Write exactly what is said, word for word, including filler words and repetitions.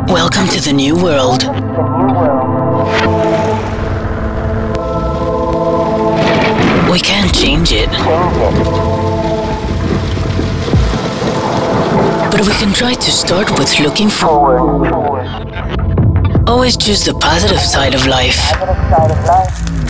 Welcome to the new world. We can't change it. But we can try to start with looking forward. Always choose the positive side of life.